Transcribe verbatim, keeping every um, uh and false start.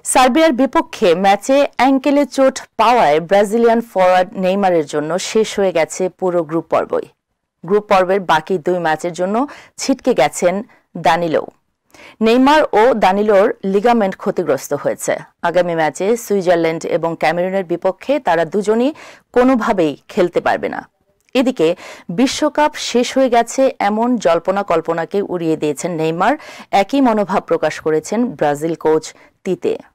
সার্বিয়ার বিপক্ষে ম্যাচে অ্যাঙ্কেলে চোট পাওয়ায় ব্রাজিলিয়ান ফরওয়ার্ড নেইমারের জন্য শেষ হয়ে গেছে পুরো গ্রুপ পর্বই। গ্রুপ পর্বের বাকি দুই ম্যাচের জন্য ছিটকে গেছেন দানিলো। নেইমার ও দানিলোর লিগামেন্ট ক্ষতিগ্রস্ত হয়েছে। আগামী ম্যাচে সুইজারল্যান্ড এবং ক্যামেরুনের বিপক্ষে তারা দুজনই কোনোভাবেই খেলতে পারবে না। এদিকে বিশ্বকাপ শেষ হয়ে গেছে এমন জল্পনা কল্পনাকে উড়িয়ে দিয়েছেন নেইমার। একই মনোভাব প্রকাশ করেছেন ব্রাজিল কোচ তিতে।